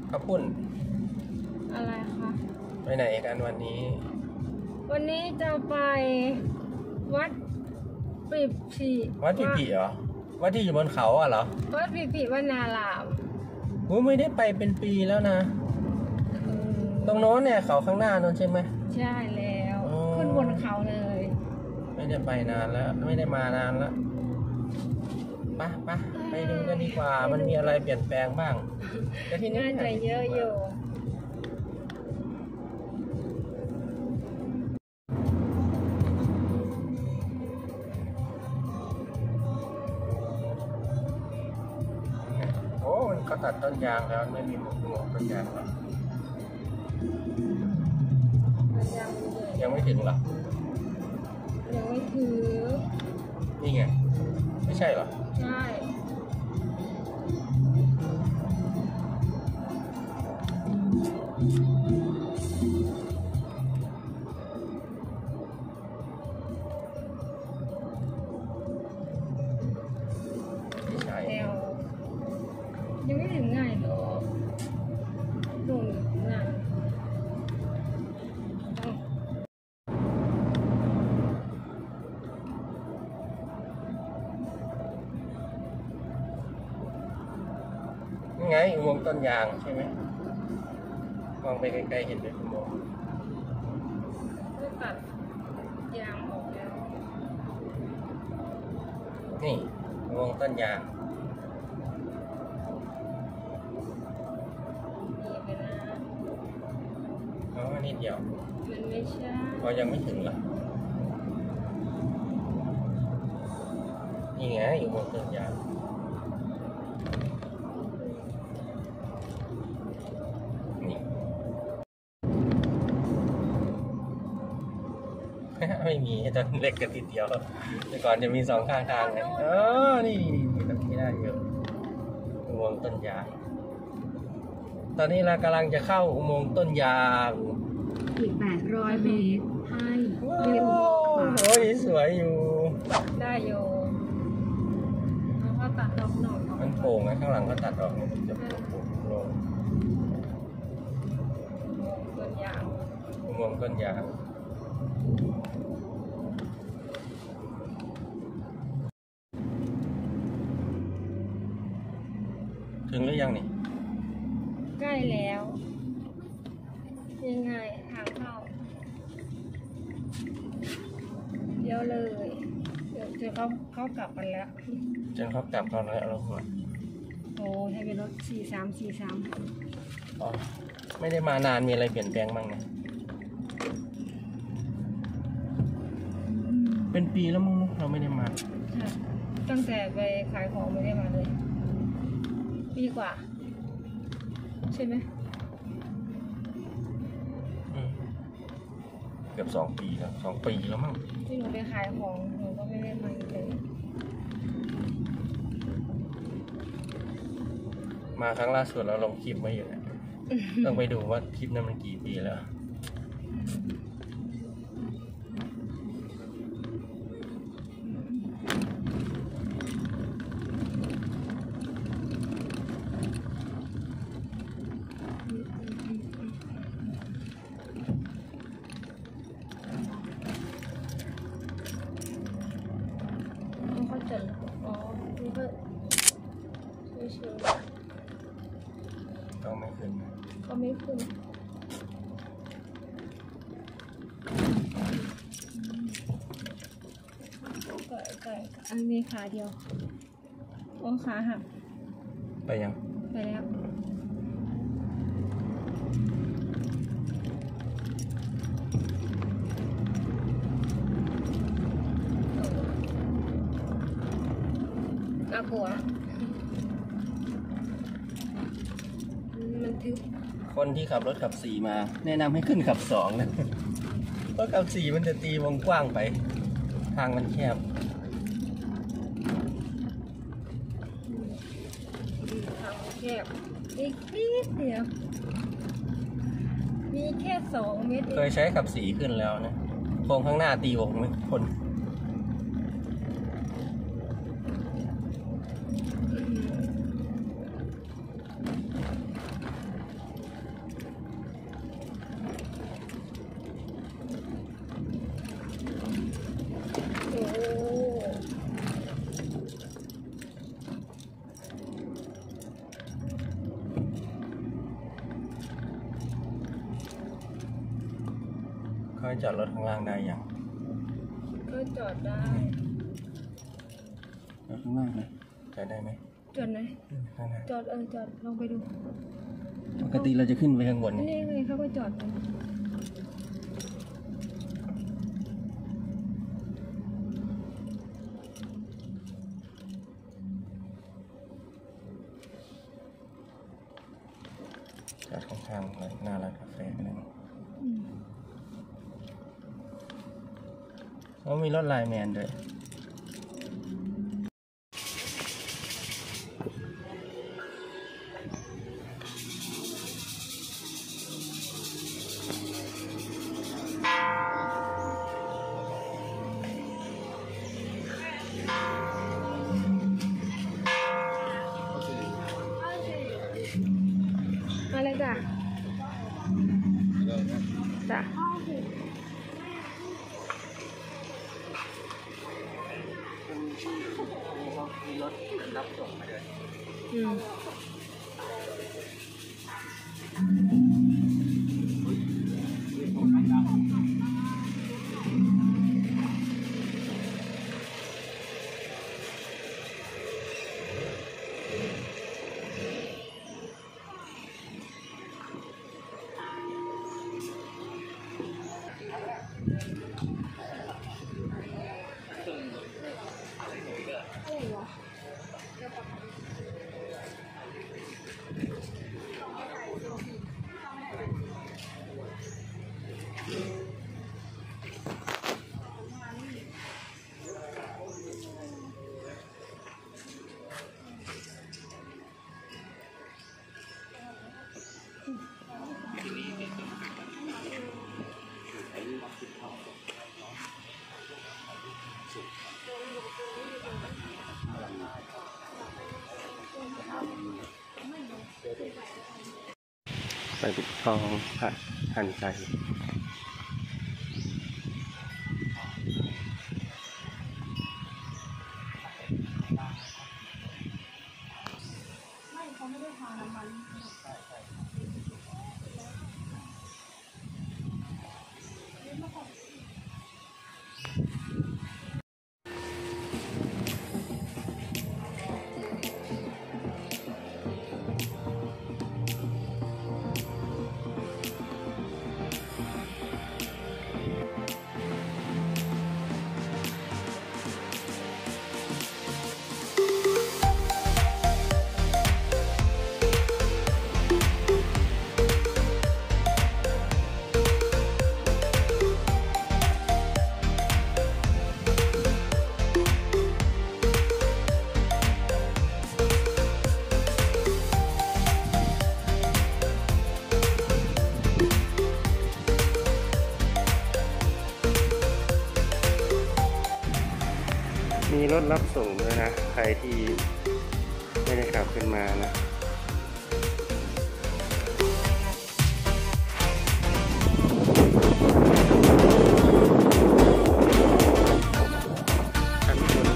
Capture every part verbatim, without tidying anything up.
ข้าวปุ้นอะไรคะไปไหนกันวันนี้วันนี้จะไปวัดปิปิวัดปิปิเหรอวัดที่อยู่บนเขาอ่ะเหรอวัดปิปิวนารามกูไม่ได้ไปเป็นปีแล้วนะตรงโน้นเนี่ยเขาข้างหน้าโน้นใช่ไหมใช่แล้วขึ้นบนเขาเลยไม่ได้ไปนานแล้วไม่ได้มานานแล้วไปไปไปดูกันดีกว่ามันมีอะไรเปลี่ยนแปลงบ้างแต่ที่นี่น่าจะเยอะอยู่โอ้มันก็ตัดต้นยางแล้วไม่มีหมวกหมวกต้นยางแล้วยังไม่ถึงหรอยังไม่ถึงนี่ไงไม่ใช่หรอใช่ยังไม่ถึงง่ายหรอหนุ่มง่ายไงอุโมงค์ต้นยางใช่ไหมมองไปไกลๆเห็นเป็นอุโมงค์ก็ตัดยางออกแล้วนี่อุโมงค์ต้นยางดีไปนะอ๋อนิดเดียวมันไม่ใช่พอยังไม่ถึงหรอนี่ไงอุโมงค์ต้นยางไม่มีตอนเล็กกันทีเดียวแต่ก่อนจะมีสองข้างทางไงเออนี่นี่ตรงนี้ได้เยอะอุโมงค์ต้นยางตอนนี้เรากำลังจะเข้าอุโมงค์ต้นยางอีกแปดร้อยเมตรให้เลี้ยวขวาโอ้ยสวยอยู่ได้อยู่แล้วก็ตัดดอกหน่อยมันโป่งไงข้างหลังก็ตัดออกมันจะโป่งโล่งต้นยางอุโมงค์ต้นยางถึงหรือยังนี่ใกล้แล้วยังไงทางเข้าเดี๋ยวเลยเดี๋ยวเจอเขาเขากลับกันแล้วเจอเขากลับตอนไหนเราหัวโอ้ให้เป็นรถสี่สามสี่สามอ๋อไม่ได้มานานมีอะไรเปลี่ยนแปลงบ้างนะเป็นปีแล้วมั้งเราไม่ได้มาตั้งแต่ไปขายของไม่ได้มาเลยปีกว่าใช่ไหมเกือบสองปีแล้วสองปีแล้วมั้งที่หนูไปขายของหนูก็ไม่ได้มาเลยมาครั้งล่าสุดเราลงคลิปไว้อยู่นะต้องไปดูว่าคลิปนั้นมันกี่ปีแล้วอ๋อนี่ก็เฉยๆก็ไม่ขึ้นก็ไม่ขึ้นไก่ไก่อันนี้ขาเดียวโอ้ขาหักไปยังไปแล้วน่ากลัวมันทึบคนที่ขับรถขับสี่มาแนะนำให้ขึ้นขับสองนะเพราะขับสี่มันจะตีวงกว้างไปทางมันแคบทางแคบอีกนิดเดียวมีแค่สองเมตรเคยใช้ขับสี่ขึ้นแล้วนะโค้งข้างหน้าตีวงไม่พ้นมจอดรถข้างล่างได้ยังก็จอดได้จอดข้างล่างนะจอดได้ไหมจอดไหนข้างหน้าจอดเออจอดลองไปดูปกติเราจะขึ้นไปข้างบนนี่ไงเขาก็จอดกันจอดข้างๆหน้าร้านกาแฟนั่นอืมเขามีรถไลน์แมนด้วยอะไรจ้ะจ้ะมีรถรับส่งมาด้วยอืมไปปิดทองพระทันใจมีรถรับส่งด้วยนะ ใครที่ไม่ได้ขับขึ้นมานะชั้นบน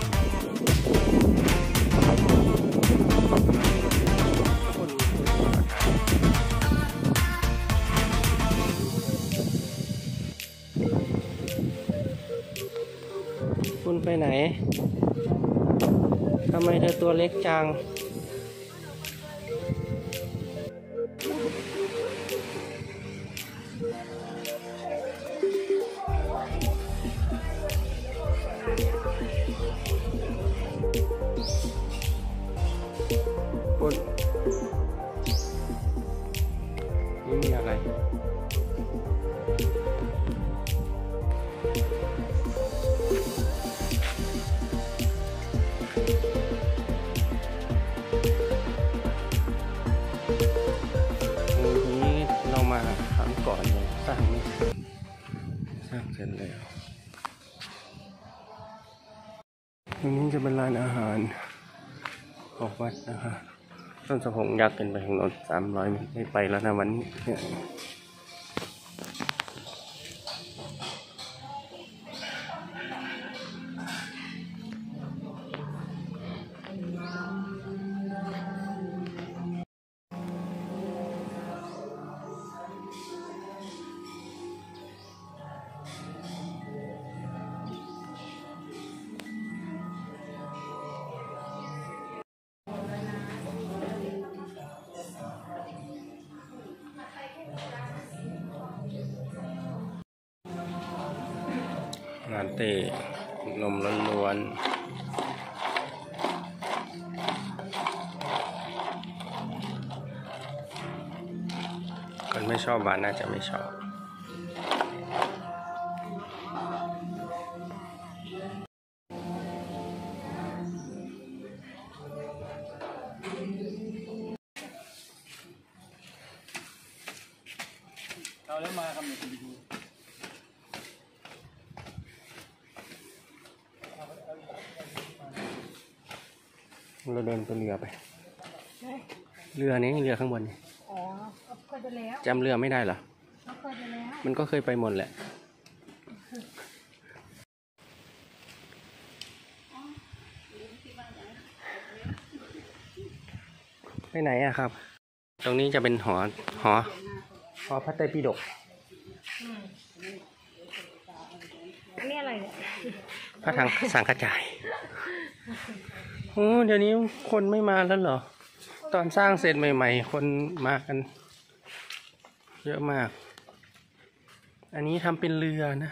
คุณไปไหน ทำไมเธอตัวเล็กจัง คุณนี่มีอะไร ตรงนี้เรามาครั้งก่อนยังสร้างไม่เสร็จสร้างเสร็จแล้วตรงนี้จะเป็นร้านอาหารของวัดนะคะต้นสะพงยักษ์เป็นไปทางโน้นสามร้อยเมตรไม่ไปแล้วนะวันนี้เนี่ยลาเต้นมล้วนๆคนไม่ชอบหวานน่าจะไม่ชอบเราแล้วมาครับคุณดูเราเดินไปเรือไปเรือนี้เรือข้างบนนี่อ๋อเคยไปแล้วจำเรือไม่ได้เหรอเคยไปแล้วมันก็เคยไปหมดแหละไปไหนอะครับ ตรงนี้จะเป็นหอหอหอพระไตรปิฎกอันนี้อะไรเนี่ยพระทางสังฆจายโอ้เดี๋ยวนี้คนไม่มาแล้วเหรอ ตอนสร้างเสร็จใหม่ๆคนมากันเยอะมาก อันนี้ทำเป็นเรือนะ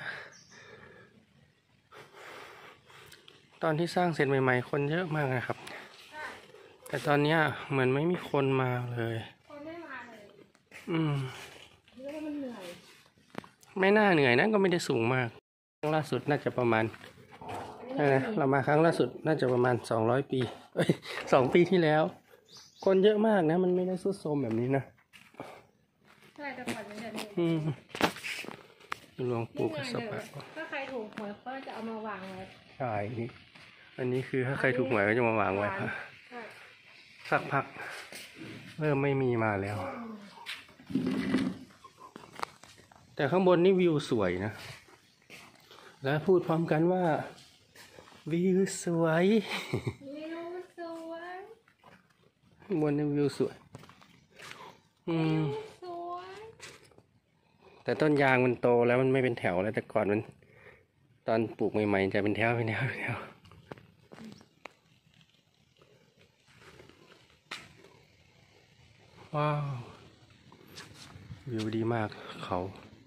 ตอนที่สร้างเสร็จใหม่ๆคนเยอะมากนะครับ แต่ตอนนี้เหมือนไม่มีคนมาเลยคนไม่มาเลยอืมเรียกว่ามันเหนื่อยไม่น่าเหนื่อยนะก็ไม่ได้สูงมาก ครั้งล่าสุดน่าจะประมาณนะเรามาครั้งล่าสุดน่าจะประมาณสองร้อยปีเอ้ยสองปีที่แล้ว คนเยอะมากนะมันไม่ได้ทรุดโทรมแบบนี้นะใช่แต่ก่อนมันจะมีอืมหลวงปู่กระสบะถ้าใครถูกหวยก็จะเอามาวางไว้ใช่นี่อันนี้คือถ้าใครถูกหวยก็จะมาวางไว้สักพักเริ่มไม่มีมาแล้ว แต่ข้างบนนี่วิวสวยนะ แล้วพูดพร้อมกันว่าวิวสวยวิวสวยข้างบนนี่วิวสวยอืมสวยแต่ต้นยางมันโตแล้วมันไม่เป็นแถวแล้วแต่ก่อนมันตอนปลูกใหม่ๆจะเป็นแถวเป็นแถวเป็นแถวว้าววิวดีมากเขา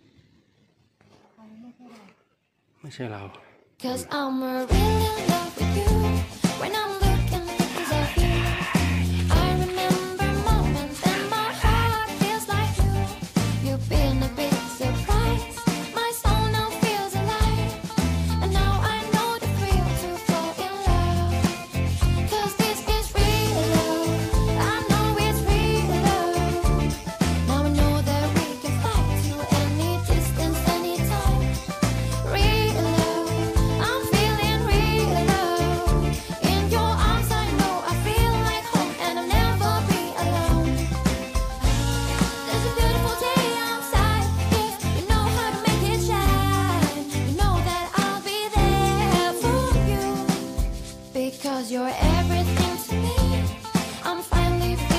ไม่ใช่เรา 'Cause I'm really in love with you. When I'm looking pictures of you, I remember moments and my heart feels like you. You've been a big surprise. My soul now feels alive, and now I know the thrill to fall in love. 'Cause this is real love. I know it's real love. Now I know that we can fly to any distance, anytime. Real love. I'm feeling real love. In your arms I know I feel like home, and I'll never be alone. There's a beautiful day outside. If you know how to make it shine, you know that I'll be there for you. Because you're everything to me. I'm finally